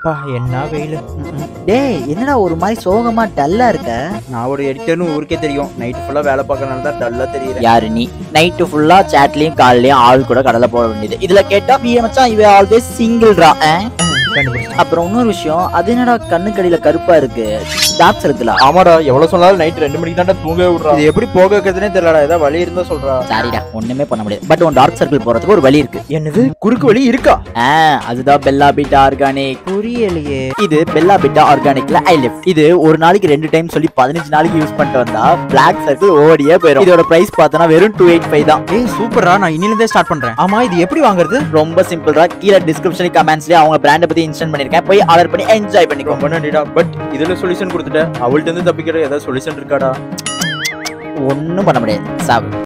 அப்பா என்ன வெயில். டேய் என்னடா ஒரு மாதிரி சோகமா டல்லா இருக்க? நான் ஒரு எடிட்டர்னு ஊருக்கே தெரியும். நைட் ஃபுல்லா வேலை பார்க்கறனால தான் டல்லா தெரியுது. யாரு நீ? நைட்டு ஃபுல்லா சாட்லயும் காலைலயும் ஆள் கூட கடலை போட வேண்டியது. இதுல கேட்டா மச்சான் இவ ஆல்வேஸ் சிங்கிள்ரா. அப்புறம் இன்னொரு விஷயம், அது என்னடா கண்ணுக்கடியில கருப்பா இருக்கு? டார்க் சர்க்கிளா? ஆமாடா, எவ்வளவு சொன்னாலும் நைட் 2 மணிக்கு தான் தூங்கவே விடுறா. இது எப்படி போக வைக்கிறதுனே தெரியலடா. ஏதாவது வழி இருந்தா சொல்றா. சாரிடா, ஒண்ணுமே பண்ண முடியாது. பட் உன் டார்க் சர்க்கிள் போறதுக்கு ஒரு வழி இருக்கு. என்னது, குறுக்கு வழி இருக்கா? அதுதான் பெல்லா பீட்டா ஆர்கானிக். புரியலையே. இது பெல்லா பீட்டா ஆர்கானிக்ல ஐ லிஃப்ட். இது ஒரு நாளைக்கு 2 டைம் சொல்லி 15 நாளைக்கு யூஸ் பண்ணிட்டு வந்தா பிளாக் சர்க்கிள் ஓடியே போயிடும். இதோட பிரைஸ் பார்த்தனா வெறும் 285 தான். ஏய் சூப்பரா, நான் இன்னில இருந்தே ஸ்டார்ட் பண்றேன். ஆமா, இது எப்படி வாங்குறது? ரொம்ப சிம்பிள் தான். கீழ டிஸ்கிரிப்ஷன் கமெண்ட்ஸ்லயே அவங்க பிராண்ட் பத்தி இன்ஸ்டால் பண்ணிருக்கேன். போய் ஆர்டர் பண்ணி என்ஜாய் பண்ணிக்கோ. ரொம்ப நன்றிடா. பட் இதுல சொல்யூஷன் கொடுத்துட்டேன். அவள்கிட்ட இருந்து தப்பிக்கிற ஏதாவது சொல்யூஷன் இருக்காடா? ஒன்னும் பண்ண முடியாது. சாவு.